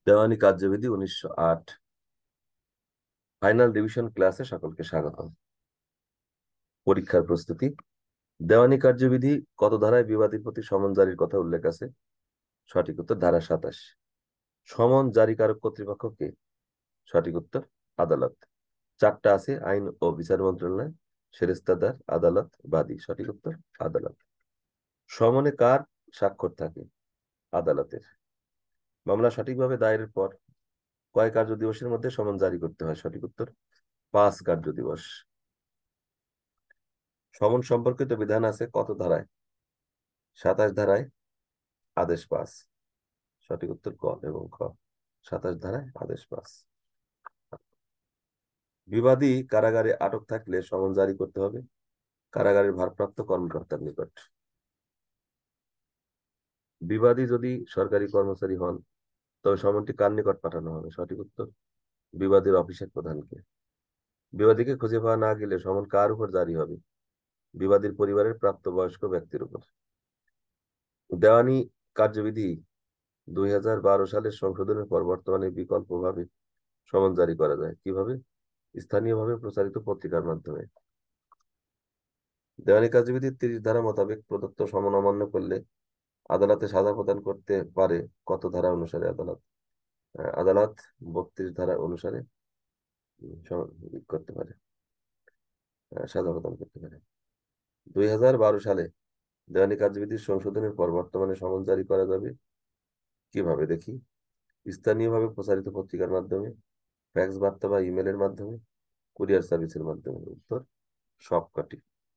দেওয়ানি কার্যবিধি 1908। Final revision ক্লাসে সকলকে স্বাগতম। পরীক্ষার প্রস্তুতি। দেওয়ানি কার্যবিধি কত ধারায় বিবাদীর প্রতি সমন জারির কথা উল্লেখ আছে? সঠিক উত্তর ধারা 27। সমন জারিকারক কর্তৃপক্ষ কে? সঠিক উত্তর আদালত। চারটা আছে: আইন ও বিচার মন্ত্রণালয়, সেরেস্তাদার, আদালত, বাদী। সঠিক উত্তর আদালত। সমনে কার স্বাক্ষর থাকে? আদালতের। মামলা সঠিকভাবে দায়েরের পর কয় কার্য দিবসের মধ্যে সমন জারি করতে হয়? সঠিক উত্তর 5 কার্য দিবস। সমন সম্পর্কিত বিধান আছে কত ধারায়? 27 ধারায়, আদেশ পাস। সঠিক উত্তর ক এবং খ। 27 ধারায়, আদেশ পাস। বিবাদী কারাগারে আটক থাকলে সমন জারি করতে হবে কারাগারের ভারপ্রাপ্ত কর্মকর্তার নিকট। বিবাদী যদি সরকারি কর্মচারী হন তবে সমনটি কার নিকট পাঠানো হবে? সঠিক উত্তর বিবাদীর অফিসের প্রধানকে। বিবাদীকে খুঁজে পাওয়া না গেলে সমন কার উপর জারি হবে? বিবাদীর পরিবারের প্রাপ্তবয়স্ক ব্যক্তির উপর। দেওয়ানি কার্যবিধি 2012 সালের সংশোধনের পর বর্তমানে বিকল্পভাবে সমন জারি করা যায় কিভাবে? স্থানীয়ভাবে প্রচারিত পত্রিকার মাধ্যমে। দেওয়ানি কার্যবিধি 30 ধারা মোতাবেক প্রদত্ত সমন অমান্য করলে আদালতে সাজা প্রদান করতে পারে কত ধারা অনুসারে? আদালত আদালত 32 ধারা অনুসারে করতে পারে, সাজা প্রদান করতে পারে। 2012 সালে দেওয়ানি কার্যবিধির সংশোধনের পর বর্তমানে সমন জারি করা যাবে কিভাবে? দেখি। স্থানীয়ভাবে প্রচারিত পত্রিকার মাধ্যমে, ফ্যাক্স বার্তা বা ইমেলের মাধ্যমে, কুরিয়ার সার্ভিসের মাধ্যমে। উত্তর সবকটি।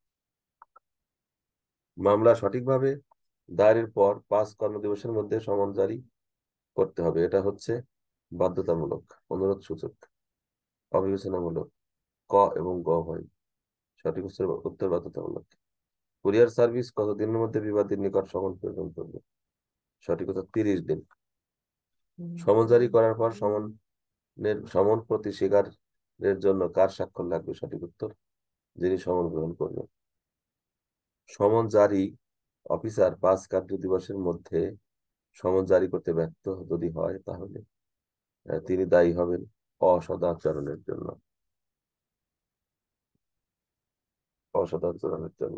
মামলা সঠিকভাবে দায়েরের পর 5 কর্মদিবসের মধ্যে সমন জারি করতে হবে। এটা হচ্ছে বাধ্যতামূলক, অনুরোধ সূচক, অবিবেচনামূলক। ক এবং গ হয়। সঠিক উত্তর বাধ্যতামূলক। কুরিয়ার সার্ভিস কত দিনের মধ্যে বিবাদীর নিকট সমন প্রেরণ করবে? সঠিক উত্তর 30 দিন। সমন জারি করার পর সমন প্রতি স্বীকারের জন্য কার স্বাক্ষর লাগবে? সঠিক উত্তর যিনি সমন গ্রহণ করবেন। সমন জারি অফিসার 5 কার্য দিবসের মধ্যে সমন জারি করতে ব্যর্থ যদি হয় তাহলে তিনি দায়ী হবেন অসদাচরণের জন্য। অসদাচরণের জন্য।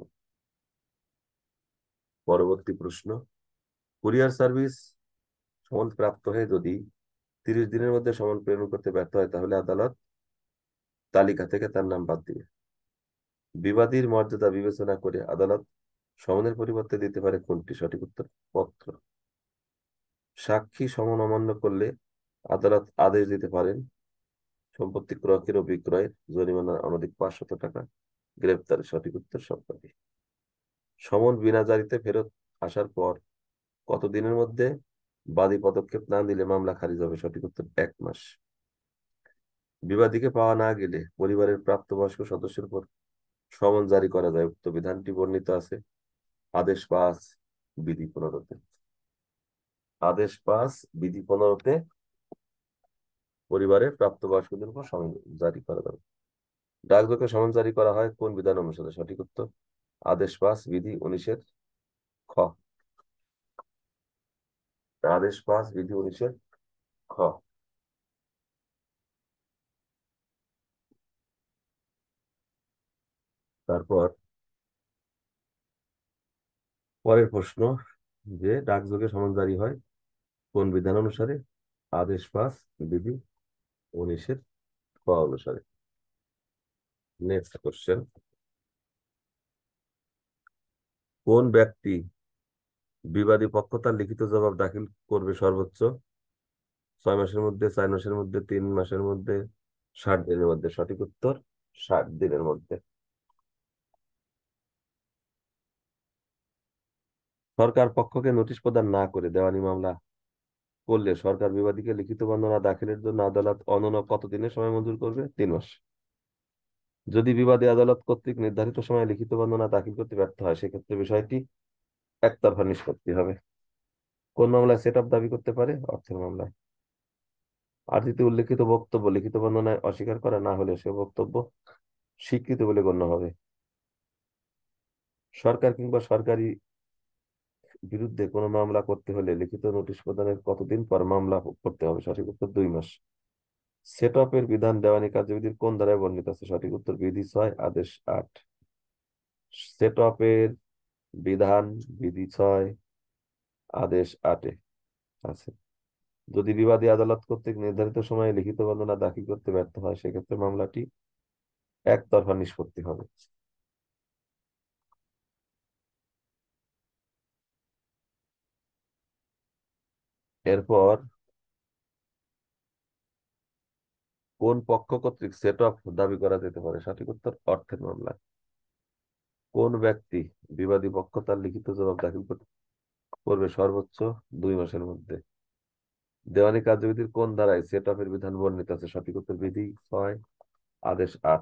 পরবর্তী প্রশ্ন। কুরিয়ার সার্ভিস সমন প্রাপ্ত হয়ে যদি 30 দিনের মধ্যে সমন প্রেরণ করতে ব্যর্থ হয় তাহলে আদালত তালিকা থেকে তার নাম বাদ দিবে। বিবাদীর মর্যাদা বিবেচনা করে আদালত সমনের পরিবর্তে দিতে পারে কোনটি? সঠিক উত্তর পত্র। সাক্ষী সমন অমান্য করলে আদালত আদেশ দিতে পারেন সম্পত্তি ক্রয়ের ও বিক্রয়ের, জরিমানা অনধিক 500 টাকা, গ্রেপ্তার। সঠিক উত্তর সবকটি। সমন বিনা জারিতে ফেরত আসার পর কত দিনের মধ্যে বাদী পদক্ষেপ না দিলে মামলা খারিজ হবে? সঠিক উত্তর 1 মাস। বিবাদীকে পাওয়া না গেলে পরিবারের প্রাপ্তবয়স্ক সদস্যের উপর সমন জারি করা যায়। উক্ত বিধানটি বর্ণিত আছে আদেশ 5 বিধি 15-তে। আদেশ 5 বিধি 15-তে পরিবারের প্রাপ্তবয়স্কদের উপর সমন জারি করা যাবে। ডাকযোগে সমন জারি করা হয় কোন বিধান অনুসারে? সঠিক উত্তর আদেশ 5 বিধি 19-এর খ। আদেশ 5 বিধি 19-এর খ। তারপর পরের প্রশ্ন যে ডাকযোগে সমন জারি হয় কোন বিধান অনুসারে? আদেশ 5 বিধি 19-এর খ অনুসারে। Next question. কোন ব্যক্তি বিবাদী পক্ষ তার লিখিত জবাব দাখিল করবে সর্বোচ্চ 6 মাসের মধ্যে, 4 মাসের মধ্যে, 3 মাসের মধ্যে, 60 দিনের মধ্যে? সঠিক উত্তর 60 দিনের মধ্যে। সরকার পক্ষকে নোটিশ প্রদান না করে দেওয়ানি মামলা করলে সরকার বিবাদীকে লিখিত বর্ণনা দাখিলের জন্য আদালত অনন্য কত দিনের সময় মঞ্জুর করবে? 3 মাস। যদি বিবাদী আদালত কর্তৃক নির্ধারিত সময়ে লিখিত বর্ণনা দাখিল করতে ব্যর্থ হয় সেক্ষেত্রে বিষয়টি একতরফা নিষ্পত্তি হবে। কোন মামলায় সেট আপ দাবি করতে পারে? অর্থের মামলায়। আর্জিতে উল্লেখিত বক্তব্য লিখিত বর্ণনায় অস্বীকার করা না হলে সে বক্তব্য স্বীকৃত বলে গণ্য হবে। সরকার কিংবা সরকারি বিরুদ্ধে কোনো মামলা করতে হলে লিখিত নোটিশ প্রদানের কতদিন পর মামলা করতে হবে? সঠিক উত্তর 2 মাস। সেট আপের বিধান দেওয়ানি কার্যবিধির কোন ধারায় বর্ণিত আছে? সঠিক উত্তর বিধি 6 আদেশ 8। সেট আপের বিধান বিধি 6 আদেশ 8-এ আছে। যদি বিবাদী আদালত কর্তৃক নির্ধারিত সময়ে লিখিত বর্ণনা দাখিল করতে ব্যর্থ হয়, সেক্ষেত্রে মামলাটি একতরফা নিষ্পত্তি হবে। এরপর কোন পক্ষ কর্তৃক সেট অফ দাবি করা যেতে পারে? সঠিক উত্তর অর্থের মামলা। কোন ব্যক্তি বিবাদী পক্ষ তার লিখিত জবাব দাখিল করবে সর্বোচ্চ 2 মাসের মধ্যে? দেওয়ানি কার্যবিধির কোন ধারায় সেট অফের বিধান বর্ণিত আছে? সঠিক উত্তর বিধি 6 আদেশ 8।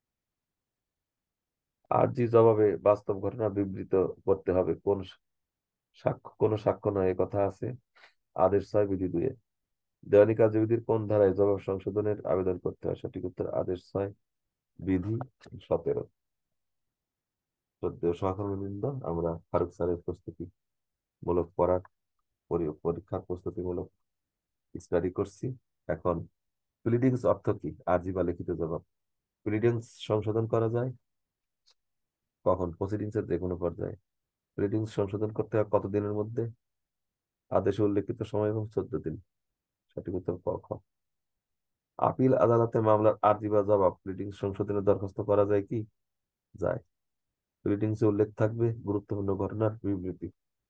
আরজি জবাবে বাস্তব ঘটনা বিবৃত করতে হবে, কোন সাক্ষ্য নয় এ কথা আছে আদেশ 6 বিধি 2-এ। দেওয়ানি কার্যবিধির কোন ধারায় জবাব সংশোধনের আবেদন করতে হয়? সঠিক উত্তর আদেশ 6 বিধি 17। শ্রদ্ধেয় সহকর্মীবৃন্দ, আমরা ফারুক স্যারের প্রস্তুতিমূলক পরীক্ষার প্রস্তুতিমূলক স্টাডি করছি। এখন প্লিডিংস অর্থ কি? আরজি বা লিখিত জবাব। প্লিডিংস সংশোধন করা যায় কখন? প্রসিডিংস এর যে কোনো পর্যায়ে। প্লিডিংস সংশোধন করতে হয় কতদিনের মধ্যে? আদেশে উল্লেখিত সময় এবং 14 দিন। সঠিক উত্তর ক, খ। আপিল আদালতে মামলার আরজি বা জবাব প্লিডিংস সংশোধনের দরখাস্ত করা যায় কি? যায়। প্লিডিংসে উল্লেখ থাকবে গুরুত্বপূর্ণ ঘটনার বিবৃতি।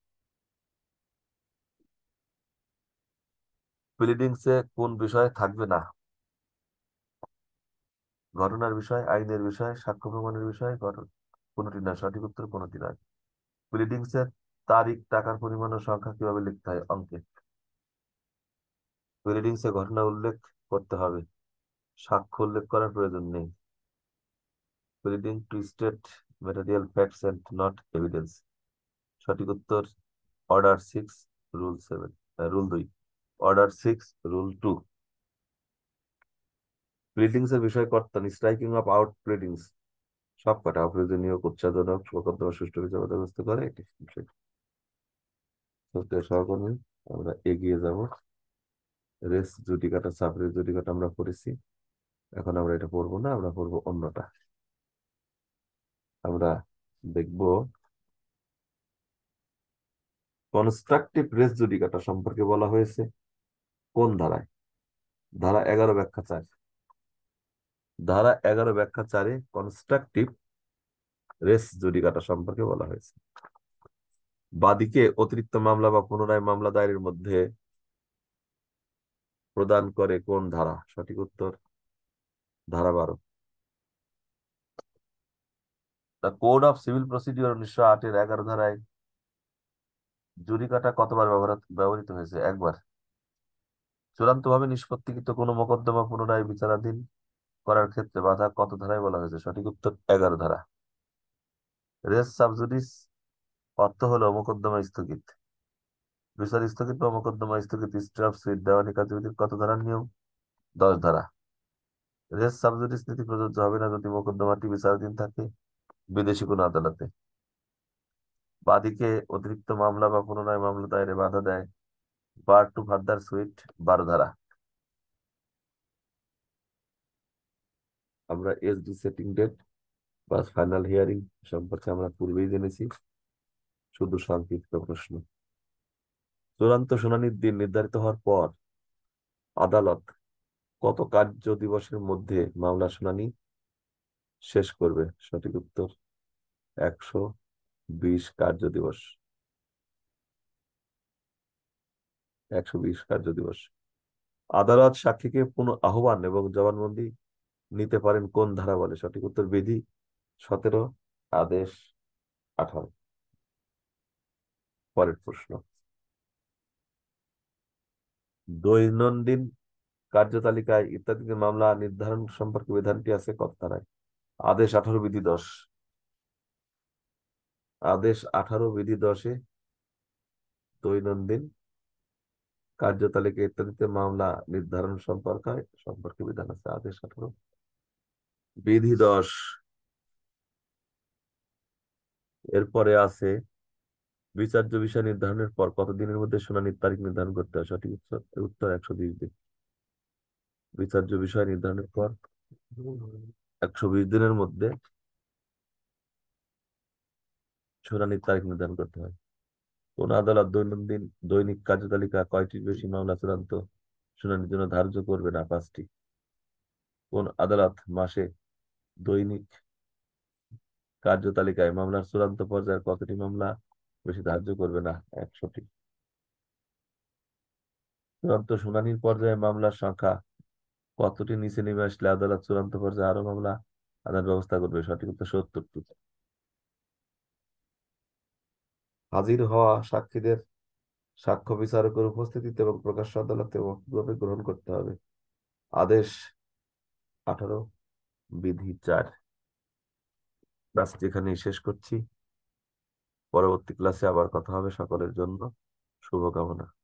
প্লিডিংসে কোন বিষয় থাকবে না? ঘটনার বিষয়, আইনের বিষয়, সাক্ষ্য প্রমাণের বিষয়, কোনটি না? সঠিক উত্তর কোনটি নয়। প্লিডিংস এর তারিখ, টাকার পরিমাণ ও সংখ্যা কিভাবে লিখতে হয়? অঙ্কে। প্লিডিংস এ ঘটনা উল্লেখ করতে হবে, সাক্ষ্য উল্লেখ করার প্রয়োজন নেই। Pleading to state material facts and not evidence. সঠিক উত্তর order 6 rule 7, rule 2। Order 6 rule 2। Pleadings এর বিষয় কর্তন, স্ট্রাইকিং অফ আউট প্লিডিংস সবকটা অপ্রয়োজনীয়, উচ্চাজনক, মোকদ্দমা সুষ্ঠু বিচার ব্যবস্থা করে এটি বিষয়। সহকর্মী, আমরা এগিয়ে যাব। Res judicata, sub res judicata আমরা পড়েছি। এখন আমরা এটা পড়বো না, আমরা পড়বো অন্যটা। আমরা দেখব কনস্ট্রাকটিভ রেস জুডিকাটা সম্পর্কে বলা হয়েছে কোন ধারায়? ধারা 11 ব্যাখ্যা 4। ধারা 11 ব্যাখ্যা 4-এ কনস্ট্রাকটিভ রেস জুডিকাটা সম্পর্কে বলা হয়েছে। বাদীকে অতিরিক্ত মামলা বা পুনরায় মামলা দায়েরের মধ্যে প্রদান করে কোন ধারা? সঠিক উত্তর ধারা 12। The code of civil procedure 1908-এর 11 ধারায় জুডিকাটা কতবার ব্যবহৃত হয়েছে? একবার। চূড়ান্তভাবে নিষ্পত্তিকৃত কোনো মোকদ্দমা পুনরায় বিচারাধীন করার ক্ষেত্রে বাধা কত ধারায় বলা হয়েছে? সঠিক উত্তর 11 ধারা। রেস সাবজুডিস অর্থ হলো মোকদ্দমা স্থগিত। বিচার স্থগিত বা মোকদ্দমা স্থগিত, স্টে অফ সুইট দেওয়ানি কার্যবিধির কত ধারার নিয়ম? 10 ধারা। রেস সাবজুডিস নীতি প্রযোজ্য হবে না যদি মোকদ্দমাটি বিচারাধীন থাকে বিদেশি কোনো আদালতে। বাদীকে অতিরিক্ত মামলা বা পুনরায় মামলা দায়েরে বাধা দেয় বার টু ফার্দার সুইট 12 ধারা। আমরা এসডি সেটিং ডেট বা ফাইনাল হিয়ারিং সম্পর্কে আমরা পূর্বেই জেনেছি, শুধু সংক্ষিপ্ত প্রশ্ন। চূড়ান্ত শুনানির দিন নির্ধারিত হওয়ার পর আদালত কত কার্য দিবসের মধ্যে মামলা শুনানি শেষ করবে? সঠিক উত্তর 120 কার্য দিবস। 120 কার্য দিবস। আদালত সাক্ষীকে পুনঃ আহ্বান এবং জবানবন্দি নিতে পারেন কোন ধারা বলে? সঠিক উত্তর বিধি 17 আদেশ 18। পরের প্রশ্ন, দৈনন্দিন কার্যতালিকায় ইত্যাদিতে মামলা নির্ধারণ সম্পর্কে বিধানটি আছে কত ধারায়? আদেশ 18 বিধি 10। আদেশ 18 বিধি 10-এ দৈনন্দিন কার্যতালিকা ইত্যাদিতে মামলা নির্ধারণ সম্পর্কে বিধান আছে। আদেশ 18 বিধি 10। এরপরে আছে বিচার্য বিষয় নির্ধারণের পর কত দিনের মধ্যে শুনানির তারিখ নির্ধারণ করতে হয়? সঠিক উত্তর উত্তর 120 দিন। বিচার্য বিষয় নির্ধারণের পর 120 দিনের মধ্যে শুনানির তারিখ নির্ধারণ করতে হয়। কোন আদালত দৈনিক কার্যতালিকা কয়টির বেশি মামলা চূড়ান্ত শুনানির জন্য ধার্য করবে না? 5টি। কোন আদালত মাসে দৈনিক কার্যতালিকায় মামলার চূড়ান্ত পর্যায়ের কতটি মামলা বেশি ধার্য করবে না? 100টি। চূড়ান্ত শুনানির পর্যায়ে মামলার সংখ্যা কতটি নিচে নেমে আসলে আদালত চূড়ান্ত পর্যায়ে আরো মামলা আদার ব্যবস্থা করবে? সঠিক উত্তর 70টি। হাজির হওয়া সাক্ষীদের সাক্ষ্য বিচারকের উপস্থিতিতে এবং প্রকাশ্য আদালতে মৌখিকভাবে গ্রহণ করতে হবে। আদেশ 18, বিধি 4। ক্লাসটি এখানেই শেষ করছি। পরবর্তী ক্লাসে আবার কথা হবে। সকলের জন্য শুভকামনা।